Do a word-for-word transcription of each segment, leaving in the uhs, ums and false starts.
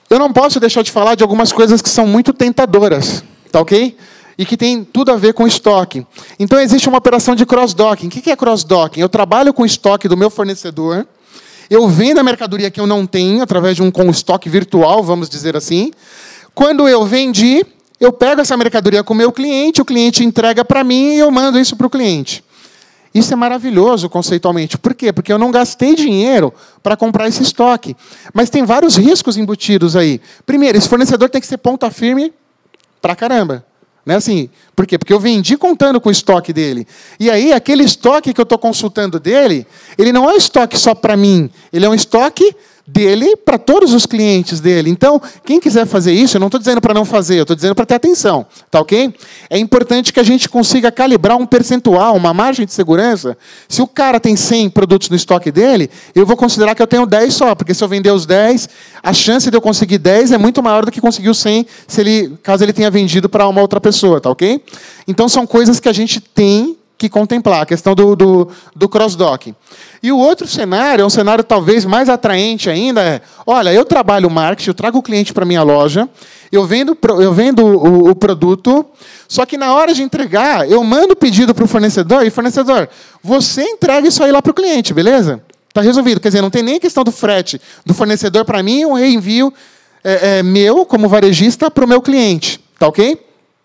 eu não posso deixar de falar de algumas coisas que são muito tentadoras, tá ok? E que tem tudo a ver com estoque. Então, existe uma operação de cross-docking. O que é cross-docking? Eu trabalho com o estoque do meu fornecedor, eu vendo a mercadoria que eu não tenho, através de um com estoque virtual, vamos dizer assim. Quando eu vendi, eu pego essa mercadoria com o meu cliente, o cliente entrega para mim e eu mando isso para o cliente. Isso é maravilhoso conceitualmente. Por quê? Porque eu não gastei dinheiro para comprar esse estoque. Mas tem vários riscos embutidos aí. Primeiro, esse fornecedor tem que ser ponta firme pra caramba. Né? Assim, por quê? Porque eu vendi contando com o estoque dele. E aí, aquele estoque que eu estou consultando dele, ele não é um estoque só para mim. Ele é um estoque dele para todos os clientes dele. Então, quem quiser fazer isso, eu não estou dizendo para não fazer, eu estou dizendo para ter atenção. Tá ok? É importante que a gente consiga calibrar um percentual, uma margem de segurança. Se o cara tem cem produtos no estoque dele, eu vou considerar que eu tenho dez só, porque se eu vender os dez, a chance de eu conseguir dez é muito maior do que conseguir os cem, se ele, caso ele tenha vendido para uma outra pessoa. Tá ok? Então, são coisas que a gente tem que contemplar, a questão do, do, do cross-docking. E o outro cenário, é um cenário talvez mais atraente ainda, é, olha, eu trabalho marketing, eu trago o cliente para a minha loja, eu vendo, eu vendo o, o produto, só que na hora de entregar, eu mando o pedido para o fornecedor, e fornecedor, você entrega isso aí lá para o cliente, beleza? Está resolvido. Quer dizer, não tem nem a questão do frete do fornecedor para mim, um reenvio é, é, meu, como varejista, para o meu cliente. Tá ok?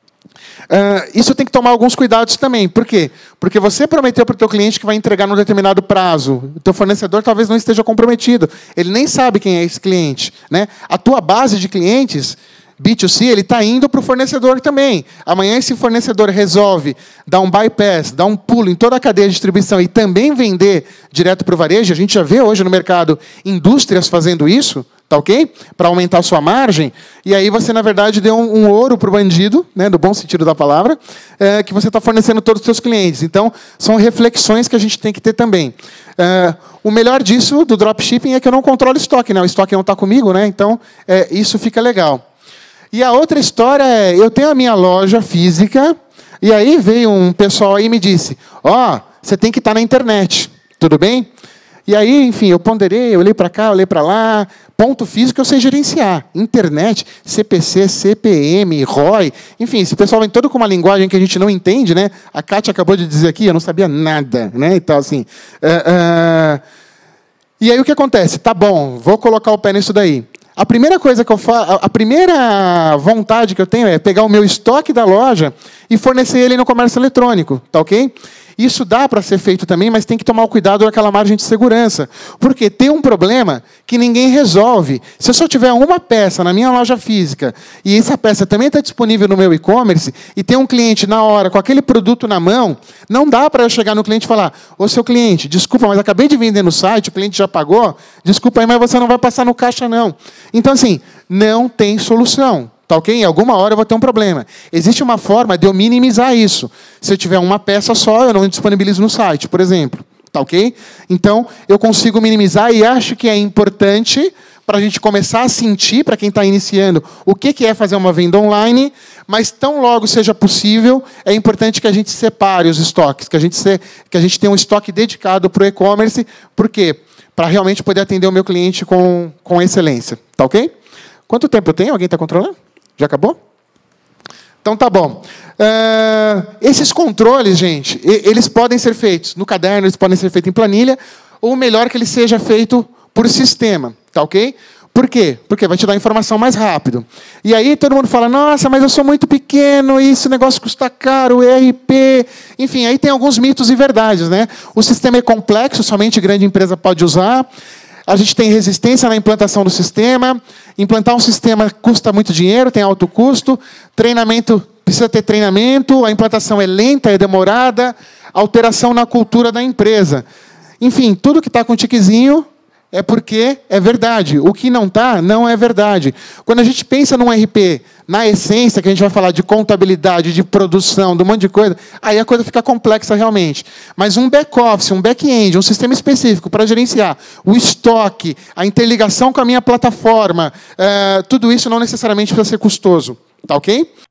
Uh, isso tem que tomar alguns cuidados também. Por quê? Porque você prometeu para o teu cliente que vai entregar num determinado prazo. O teu fornecedor talvez não esteja comprometido. Ele nem sabe quem é esse cliente. Né? A tua base de clientes, B dois C, ele está indo para o fornecedor também. Amanhã esse fornecedor resolve dar um bypass, dar um pulo em toda a cadeia de distribuição e também vender direto para o varejo. A gente já vê hoje no mercado indústrias fazendo isso. Tá ok? Para aumentar a sua margem. E aí você, na verdade, deu um, um ouro para o bandido, né, no bom sentido da palavra, é, que você está fornecendo todos os seus clientes. Então, são reflexões que a gente tem que ter também. É, o melhor disso, do dropshipping, é que eu não controlo estoque. Né? O estoque não está comigo, né? Então, é, isso fica legal. E a outra história é, eu tenho a minha loja física, e aí veio um pessoal aí e me disse, ó, oh, você tem que estar na internet. Tudo bem? E aí, enfim, eu ponderei, eu olhei para cá, olhei para lá. Ponto físico eu sei gerenciar. Internet, C P C, C P M, R O I. Enfim, esse pessoal vem todo com uma linguagem que a gente não entende, né? A Kátia acabou de dizer aqui, eu não sabia nada, né? Então, assim... Uh, uh... E aí, o que acontece? Tá bom, vou colocar o pé nisso daí. A primeira coisa que eu faço, a primeira vontade que eu tenho é pegar o meu estoque da loja e fornecer ele no comércio eletrônico, tá ok? Isso dá para ser feito também, mas tem que tomar o cuidado daquela margem de segurança. Porque tem um problema que ninguém resolve. Se eu só tiver uma peça na minha loja física e essa peça também está disponível no meu e-commerce e tem um cliente na hora com aquele produto na mão, não dá para eu chegar no cliente e falar, ô, seu cliente, desculpa, mas acabei de vender no site, o cliente já pagou, desculpa aí, mas você não vai passar no caixa, não. Então, assim, não tem solução. Tá ok? Em alguma hora eu vou ter um problema. Existe uma forma de eu minimizar isso. Se eu tiver uma peça só, eu não disponibilizo no site, por exemplo. Tá ok? Então, eu consigo minimizar e acho que é importante para a gente começar a sentir, para quem está iniciando, o que é fazer uma venda online, mas tão logo seja possível, é importante que a gente separe os estoques, que a gente, se, que a gente tenha um estoque dedicado para o e-commerce. Por quê? Para realmente poder atender o meu cliente com, com excelência. Tá ok? Quanto tempo eu tenho? Alguém está controlando? Já acabou? Então, tá bom. Uh, esses controles, gente, eles podem ser feitos no caderno, eles podem ser feitos em planilha, ou melhor que ele seja feito por sistema. Tá ok? Por quê? Porque vai te dar informação mais rápido. E aí todo mundo fala, nossa, mas eu sou muito pequeno, esse negócio custa caro, E R P... Enfim, aí tem alguns mitos e verdades. Né? O sistema é complexo, somente grande empresa pode usar. A gente tem resistência na implantação do sistema. Implantar um sistema custa muito dinheiro, tem alto custo. Treinamento, precisa ter treinamento. A implantação é lenta, é demorada. Alteração na cultura da empresa. Enfim, tudo que está com tiquezinho é porque é verdade. O que não está, não é verdade. Quando a gente pensa num R P, na essência, que a gente vai falar de contabilidade, de produção, de um monte de coisa, aí a coisa fica complexa realmente. Mas um back-office, um back-end, um sistema específico para gerenciar o estoque, a interligação com a minha plataforma, é, tudo isso não necessariamente precisa ser custoso. Tá ok?